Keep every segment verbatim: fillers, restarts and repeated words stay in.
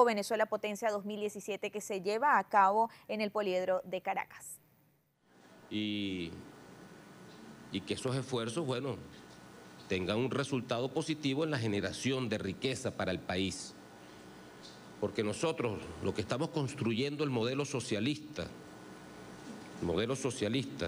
Expo Venezuela Potencia dos mil diecisiete que se lleva a cabo en el Poliedro de Caracas. Y, y que esos esfuerzos, bueno, tengan un resultado positivo en la generación de riqueza para el país. Porque nosotros, lo que estamos construyendo el modelo socialista, el modelo socialista,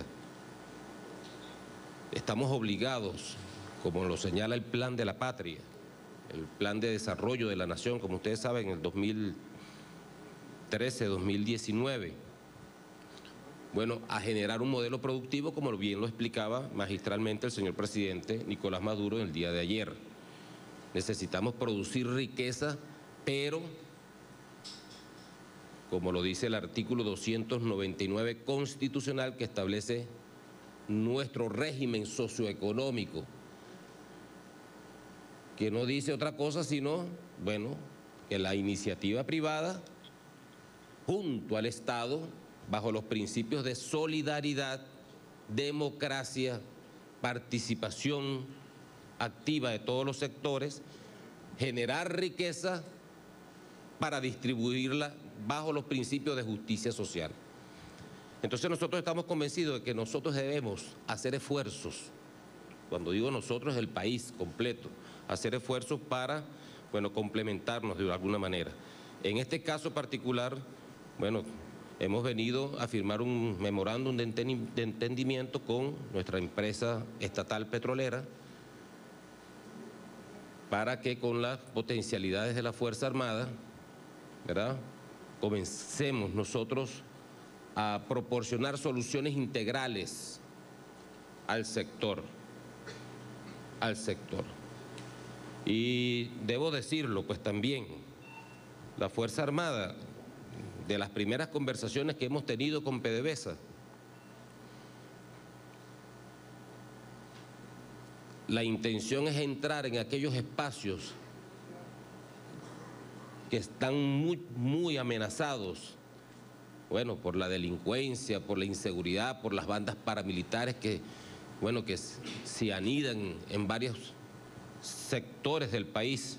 estamos obligados, como lo señala el Plan de la Patria, el Plan de Desarrollo de la Nación, como ustedes saben, en el dos mil trece, dos mil diecinueve, bueno, a generar un modelo productivo, como bien lo explicaba magistralmente el señor presidente Nicolás Maduro el día de ayer. Necesitamos producir riqueza, pero, como lo dice el artículo doscientos noventa y nueve constitucional que establece nuestro régimen socioeconómico, que no dice otra cosa sino, bueno, que la iniciativa privada, junto al Estado, bajo los principios de solidaridad, democracia, participación activa de todos los sectores, generar riqueza para distribuirla bajo los principios de justicia social. Entonces nosotros estamos convencidos de que nosotros debemos hacer esfuerzos, cuando digo nosotros es el país completo, hacer esfuerzos para, bueno, complementarnos de alguna manera. En este caso particular, bueno, hemos venido a firmar un memorándum de entendimiento con nuestra empresa estatal petrolera para que con las potencialidades de la Fuerza Armada, ¿verdad?, comencemos nosotros a proporcionar soluciones integrales al sector, al sector. Y debo decirlo, pues también, la Fuerza Armada, de las primeras conversaciones que hemos tenido con PDVSA, la intención es entrar en aquellos espacios que están muy, muy amenazados, bueno, por la delincuencia, por la inseguridad, por las bandas paramilitares que, bueno, que se anidan en varios sectores del país.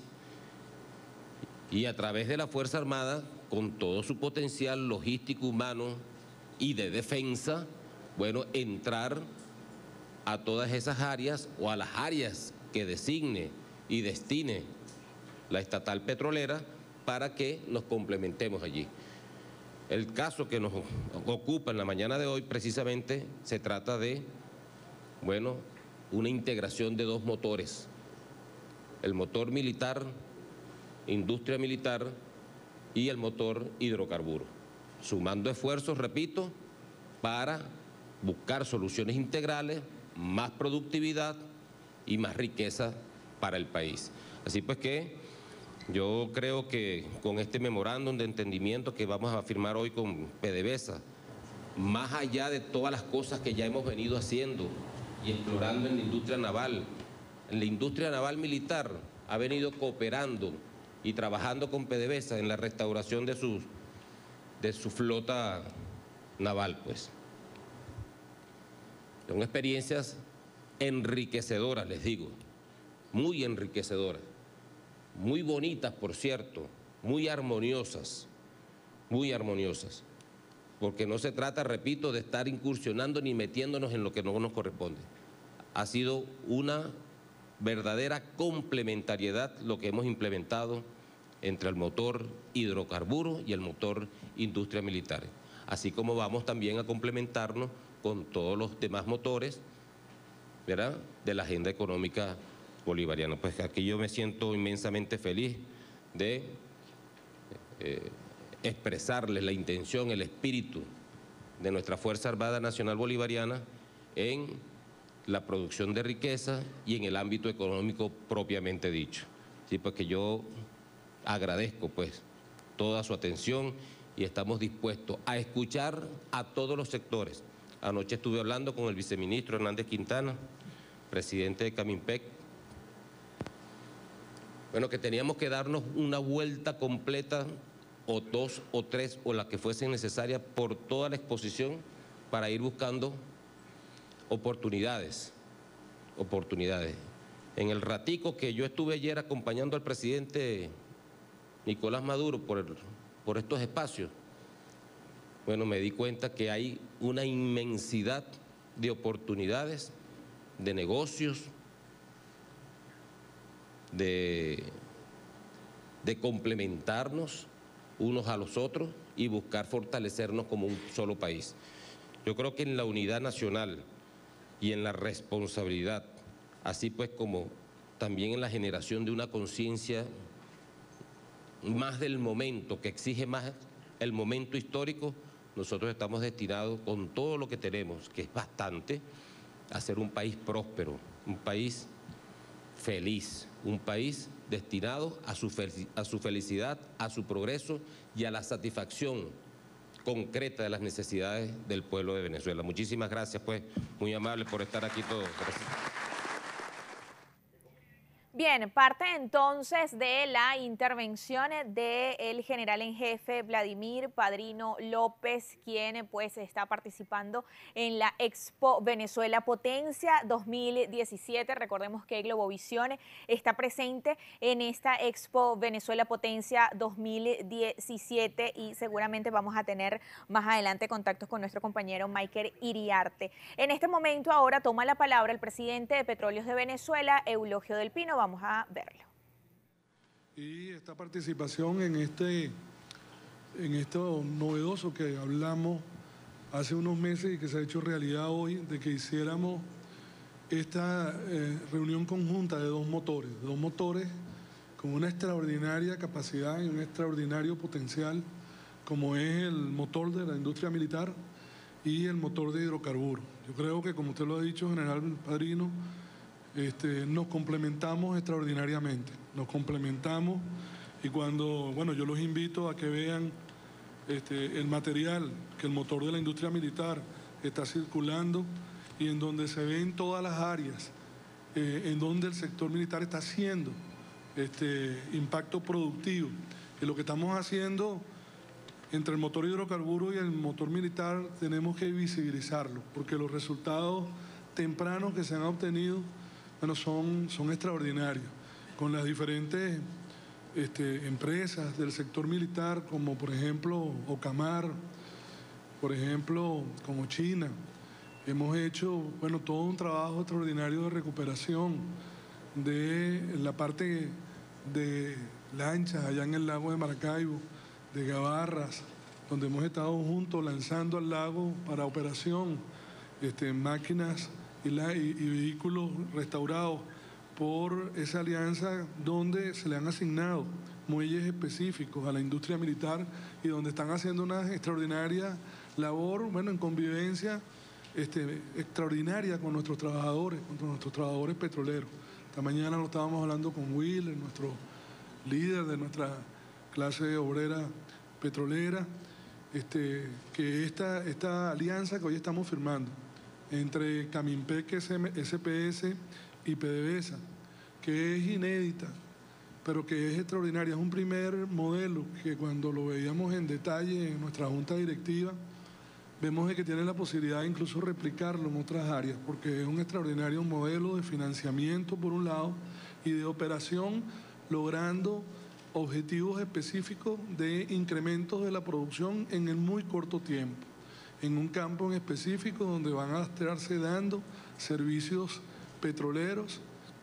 Y a través de la Fuerza Armada, con todo su potencial logístico, humano y de defensa, bueno, entrar a todas esas áreas o a las áreas que designe y destine la estatal petrolera para que nos complementemos allí. El caso que nos ocupa en la mañana de hoy precisamente se trata de, bueno, una integración de dos motores, el motor militar, industria militar, y el motor hidrocarburo, sumando esfuerzos, repito, para buscar soluciones integrales, más productividad y más riqueza para el país. Así pues que yo creo que con este memorándum de entendimiento que vamos a firmar hoy con PDVSA, más allá de todas las cosas que ya hemos venido haciendo y explorando en la industria naval, en la industria naval militar ha venido cooperando y trabajando con PDVSA en la restauración de su, de su flota naval, pues. Son experiencias enriquecedoras, les digo, muy enriquecedoras, muy bonitas, por cierto, muy armoniosas, muy armoniosas, porque no se trata, repito, de estar incursionando ni metiéndonos en lo que no nos corresponde. Ha sido una verdadera complementariedad lo que hemos implementado entre el motor hidrocarburo y el motor industria militar, así como vamos también a complementarnos con todos los demás motores, ¿verdad?, de la agenda económica bolivariana. Pues aquí yo me siento inmensamente feliz de eh, expresarles la intención, el espíritu de nuestra Fuerza Armada Nacional Bolivariana en la producción de riqueza y en el ámbito económico propiamente dicho. Sí, pues que yo agradezco pues toda su atención y estamos dispuestos a escuchar a todos los sectores. Anoche estuve hablando con el viceministro Hernández Quintana, presidente de Camimpec, bueno, que teníamos que darnos una vuelta completa, o dos o tres, o la que fuese necesaria, por toda la exposición para ir buscando oportunidades, oportunidades. En el ratico que yo estuve ayer acompañando al presidente Nicolás Maduro por, el, por estos espacios, bueno, me di cuenta que hay una inmensidad de oportunidades, de negocios, de, de complementarnos unos a los otros y buscar fortalecernos como un solo país. Yo creo que en la unidad nacional y en la responsabilidad, así pues como también en la generación de una conciencia más del momento, que exige más el momento histórico, nosotros estamos destinados con todo lo que tenemos, que es bastante, a ser un país próspero, un país feliz, un país destinado a su, a su felicidad, a su progreso y a la satisfacción concreta de las necesidades del pueblo de Venezuela. Muchísimas gracias, pues, muy amables por estar aquí todos. Gracias. Bien, parte entonces de la intervención del general en jefe Vladimir Padrino López, quien pues está participando en la Expo Venezuela Potencia dos mil diecisiete. Recordemos que Globovisión está presente en esta Expo Venezuela Potencia dos mil diecisiete y seguramente vamos a tener más adelante contactos con nuestro compañero Michael Iriarte. En este momento ahora toma la palabra el presidente de Petróleos de Venezuela, Eulogio del Pino. Vamos a verlo. Y esta participación en este, en esto novedoso que hablamos hace unos meses y que se ha hecho realidad hoy, de que hiciéramos esta eh, reunión conjunta de dos motores, dos motores con una extraordinaria capacidad y un extraordinario potencial, como es el motor de la industria militar y el motor de hidrocarburos. Yo creo que, como usted lo ha dicho, general Padrino, Este, nos complementamos extraordinariamente, nos complementamos y cuando, bueno, yo los invito a que vean este, el material que el motor de la industria militar está circulando y en donde se ven todas las áreas, eh, en donde el sector militar está haciendo este, impacto productivo. Y lo que estamos haciendo entre el motor hidrocarburo y el motor militar tenemos que visibilizarlo, porque los resultados tempranos que se han obtenido Bueno, son, son extraordinarios, con las diferentes este, empresas del sector militar, como por ejemplo Ocamar, por ejemplo como China. Hemos hecho, bueno, todo un trabajo extraordinario de recuperación de la parte de lanchas allá en el lago de Maracaibo, de Gabarras, donde hemos estado juntos lanzando al lago para operación este, máquinas Y, la, y, y vehículos restaurados por esa alianza donde se le han asignado muelles específicos a la industria militar y donde están haciendo una extraordinaria labor, bueno, en convivencia este, extraordinaria con nuestros trabajadores, con nuestros trabajadores petroleros. Esta mañana lo estábamos hablando con Will, nuestro líder de nuestra clase obrera petrolera, este, que esta, esta alianza que hoy estamos firmando entre Caminpec, S P S y PDVSA, que es inédita, pero que es extraordinaria. Es un primer modelo que cuando lo veíamos en detalle en nuestra junta directiva, vemos que tiene la posibilidad de incluso replicarlo en otras áreas, porque es un extraordinario modelo de financiamiento por un lado y de operación, logrando objetivos específicos de incrementos de la producción en el muy corto tiempo, en un campo en específico donde van a estarse dando servicios petroleros,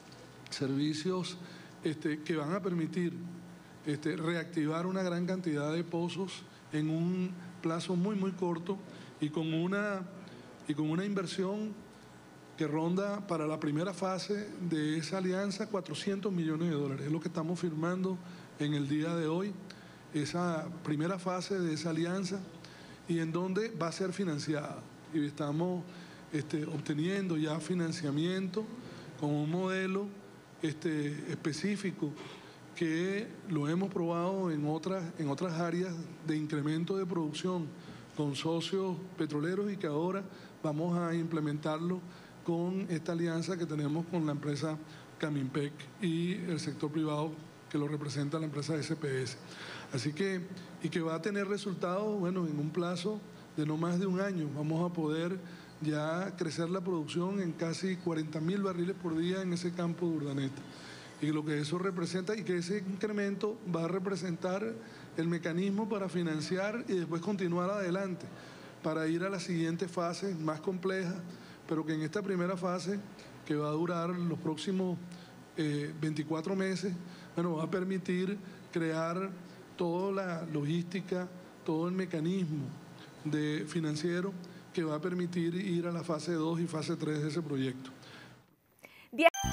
servicios este, que van a permitir este, reactivar una gran cantidad de pozos en un plazo muy, muy corto y con una, y con una inversión que ronda para la primera fase de esa alianza cuatrocientos millones de dólares. Es lo que estamos firmando en el día de hoy, esa primera fase de esa alianza, y en donde va a ser financiada. Y estamos este, obteniendo ya financiamiento con un modelo este, específico que lo hemos probado en otras, en otras áreas de incremento de producción con socios petroleros y que ahora vamos a implementarlo con esta alianza que tenemos con la empresa Caminpec y el sector privado que lo representa la empresa S P S. Así que, y que va a tener resultados, bueno, en un plazo de no más de un año. Vamos a poder ya crecer la producción en casi cuarenta mil barriles por día en ese campo de Urdaneta. y lo que eso representa y que ese incremento va a representar el mecanismo para financiar y después continuar adelante, para ir a la siguiente fase más compleja, pero que en esta primera fase, que va a durar los próximos eh, veinticuatro meses, bueno, va a permitir crear toda la logística, todo el mecanismo de financiero que va a permitir ir a la fase dos y fase tres de ese proyecto.